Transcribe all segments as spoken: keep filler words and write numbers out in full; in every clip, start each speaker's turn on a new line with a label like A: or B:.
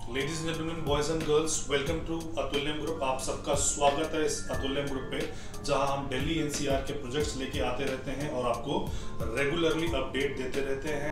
A: Ladies and gentleman, boys and girls, welcome to Atulyam group. आप सबका स्वागत है इस अतुल्यम ग्रुप पे, जहां हम दिल्ली एनसीआर के प्रोजेक्ट्स लेके आते रहते हैं और आपको रेगुलरली अपडेट देते रहते हैं।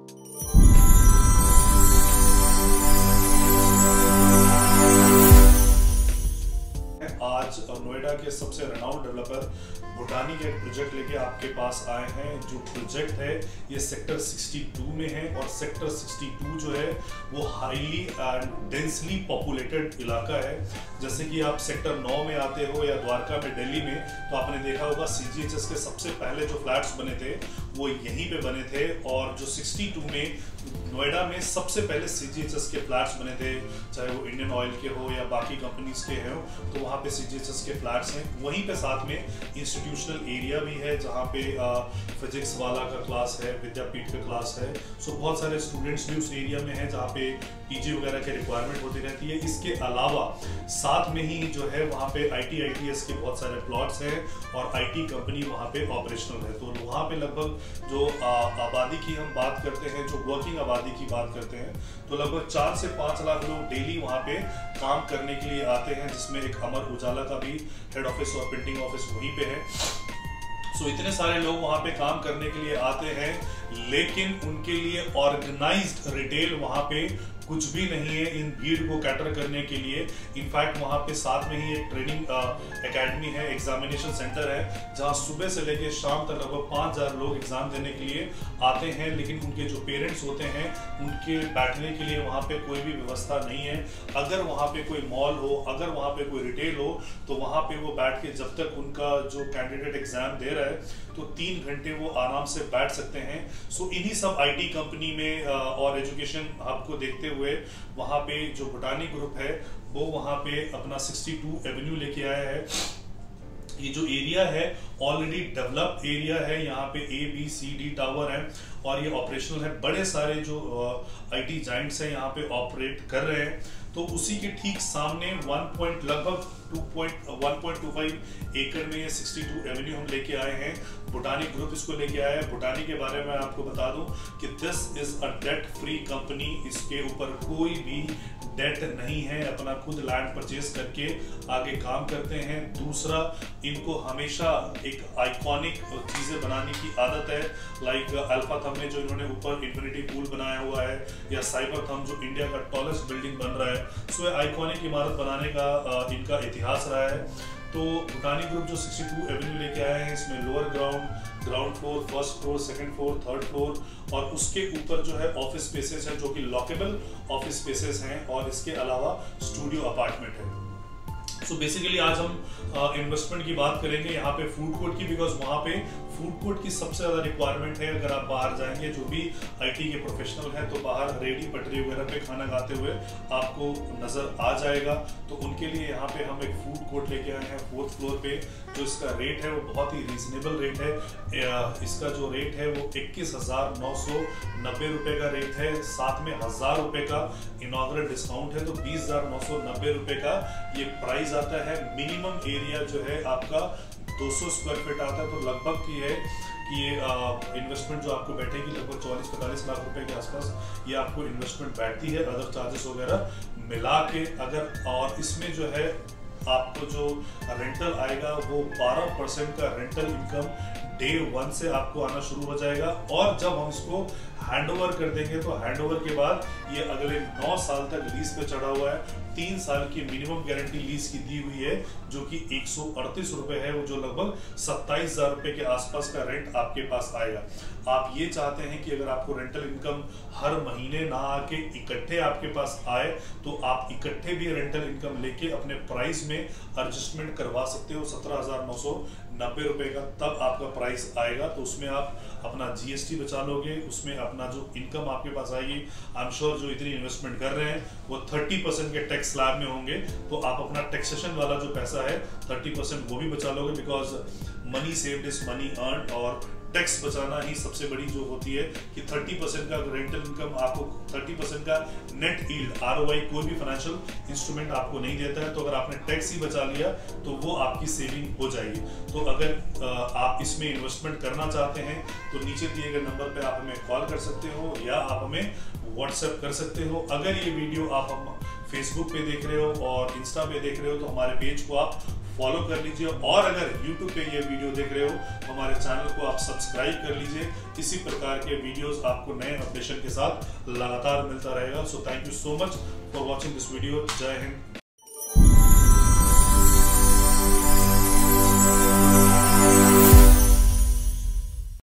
A: आज नोएडा के सबसे रेनाउंड डेवलपर भूटानी के एक प्रोजेक्ट लेके आपके पास आए हैं। जो प्रोजेक्ट है ये सेक्टर बासठ में है और सेक्टर बासठ जो है वो हाईली एंड डेंसली पॉपुलेटेड इलाका है। जैसे कि आप सेक्टर नौ में आते हो या द्वारका में दिल्ली में, तो आपने देखा होगा सीजीएचएस के सबसे पहले जो फ्लैट्स बने थे वो यहीं पे बने थे, और जो बासठ में नोएडा में सबसे पहले सीजीएचएस के फ्लैट्स बने थे, चाहे वो इंडियन ऑयल के हो या बाकी कंपनीज के हो, तो वहाँ पे सीजीएचएस के फ्लैट्स हैं। वहीं पे साथ में इंस्टीट्यूशनल एरिया भी है जहाँ पे फिजिक्स वाला का क्लास है, विद्यापीठ का क्लास है। सो बहुत सारे स्टूडेंट्स भी उस एरिया में हैं जहाँ पे पीजी वगैरह की रिक्वायरमेंट होती रहती है। इसके अलावा साथ में ही जो है वहाँ पे आईटी आईटीएस के बहुत सारे प्लॉट्स हैं और आईटी कंपनी वहाँ पे ऑपरेशनल है। तो वहाँ पे लगभग जो आबादी की हम बात करते हैं, जो वर्किंग आबादी की बात करते हैं, तो लगभग चार से पाँच लाख लोग डेली वहाँ पे काम करने के लिए आते हैं, जिसमें एक अमर उजाला का भी हेड ऑफिस और प्रिंटिंग ऑफिस वहीं पे है। सो इतने सारे लोग वहाँ पे काम करने के लिए आते हैं, लेकिन उनके लिए ऑर्गेनाइज्ड रिटेल वहाँ पे कुछ भी नहीं है इन भीड़ को कैटर करने के लिए। इनफैक्ट वहाँ पे साथ में ही एक ट्रेनिंग एकेडमी है, एग्जामिनेशन सेंटर है, जहाँ सुबह से लेकर शाम तक लगभग पाँच हजार लोग एग्जाम देने के लिए आते हैं। लेकिन उनके जो पेरेंट्स होते हैं उनके बैठने के लिए वहाँ पे कोई भी व्यवस्था नहीं है। अगर वहाँ पे कोई मॉल हो, अगर वहाँ पे कोई रिटेल हो, तो वहाँ पे वो बैठ के जब तक उनका जो कैंडिडेट एग्जाम दे रहा है तो तीन घंटे वो आराम से बैठ सकते हैं। सो इन्हीं सब आईटी कंपनी में और एजुकेशन हब को देखते हुए वहाँ पे जो भूटानी ग्रुप है वो वहाँ पे अपना बासठ एवेन्यू लेके आया है। ये जो एरिया है ऑलरेडी डेवलप्ड एरिया है, यहाँ पे A B C D tower है और ये ऑपरेशनल है। बड़े सारे जो आईटी जाइंट्स हैं यहाँ पे ऑपरेट कर रहे हैं। तो उसी के ठीक सामने वन पॉइंट लगभग two point one point two five एकड़ में ये बासठ एवेन्यू हम लेके आए हैं। भूटानी ग्रुप इसको लेके आया है। भूटानी के बारे में आपको बता दूं कि this is a debt free company. इसके ऊपर कोई भी डेट नहीं है, अपना खुद लैंड परचेज करके आगे काम करते हैं। दूसरा, इनको हमेशा एक आइकॉनिक चीजें बनाने की आदत है, लाइक अल्फा थम में जो इन्होंने ऊपर इन्फिनिटी पूल बनाया हुआ है, या साइबर थम जो इंडिया का टॉलेस्ट बिल्डिंग बन रहा है। सो आइकॉनिक इमारत बनाने का इनका इतिहास रहा है। तो भूटानी ग्रुप जो बासठ एवेन्यू लेके आए हैं, इसमें lower ground, ground floor, first floor, second floor, third floor और उसके ऊपर जो है ऑफिस स्पेसेस है जो कि लॉकेबल ऑफिस स्पेसेस हैं, और इसके अलावा स्टूडियो अपार्टमेंट है। सो so बेसिकली आज हम इन्वेस्टमेंट uh, की बात करेंगे यहाँ पे फूड कोर्ट की, बिकॉज वहाँ पे फूड कोर्ट की सबसे ज्यादा रिक्वायरमेंट है। अगर आप बाहर जाएंगे, जो भी आईटी के प्रोफेशनल हैं, तो बाहर रेडी पटरी वगैरह पे खाना खाते हुए आपको नजर आ जाएगा। तो उनके लिए यहाँ पे हम एक फूड कोर्ट लेके आए हैं फोर्थ फ्लोर पे। जो इसका रेट है वो बहुत ही रीजनेबल रेट है। इसका जो रेट है वो इक्कीस हजार नौ सौ नब्बे रुपए का रेट है। साथ में हजार रुपए का इनॉग्रेट डिस्काउंट है, तो बीस हजार नौ सौ नब्बे रुपए का ये प्राइस आता है। मिनिमम एरिया जो है आपका दो सौ स्क्वायर फीट आता है। तो लगभग की है कि ये इन्वेस्टमेंट जो आपको बैठेगी लगभग चालीस पैंतालीस लाख रुपए के आसपास ये आपको इन्वेस्टमेंट बैठती है, अदर चार्जेस वगैरह मिला के। अगर और इसमें जो है आपको जो रेंटल आएगा वो बारह परसेंट का रेंटल इनकम डे वन से आपको आना शुरू हो जाएगा। और जब हम इसको हैंडओवर कर देंगे तो हैंडओवर के बाद ये अगले नौ साल तक लीज पे चढ़ा हुआ है। तीन साल की मिनिमम गारंटी लीज की दी हुई है, जो कि एक सौ अड़तीस रुपए है, वो जो लगभग सत्ताईस हजार रुपए के आसपास का रेंट आपके पास आएगा। आप ये चाहते हैं कि अगर आपको रेंटल इनकम हर महीने ना आके इकट्ठे आपके पास आए, तो आप इकट्ठे भी रेंटल इनकम लेके अपने प्राइस में एडजस्टमेंट करवा सकते हो सत्रह हजार नौ सौ नब्बे रुपए का, तब आपका प्राइस आएगा। तो उसमें आप अपना जीएसटी बचा लोगे, उसमें अपना जो इनकम आपके पास आएगी, आई एम श्योर जो इतनी इन्वेस्टमेंट कर रहे हैं वो तीस परसेंट के टैक्स स्लैब में होंगे, तो आप अपना टैक्सेशन वाला जो पैसा है तीस परसेंट वो भी बचा लोगे, because money saved is money earn. और टैक्स बचाना ही सबसे बड़ी जो होती है कि तीस परसेंट का रेंटल इनकम आपको तीस परसेंट का नेट यील्ड आरओआई कोई भी फाइनेंशियल इंस्ट्रूमेंट आपको नहीं देता है। तो अगर आपने टैक्स ही बचा लिया तो वो आपकी सेविंग हो जाएगी। तो अगर आप इसमें इन्वेस्टमेंट करना चाहते हैं तो नीचे दिए गए नंबर पे आप हमें कॉल कर सकते हो या आप हमें व्हाट्सएप कर सकते हो। अगर ये वीडियो आप हम फेसबुक पे देख रहे हो और इंस्टा पे देख रहे हो तो हमारे पेज को आप फॉलो कर लीजिए, और अगर यूट्यूब पे ये वीडियो देख रहे हो तो हमारे चैनल को आप सब्सक्राइब कर लीजिए। इसी प्रकार के वीडियोस आपको नए अपडेशन के साथ लगातार मिलता रहेगा। So thank you so much for watching this video. जय हिंद।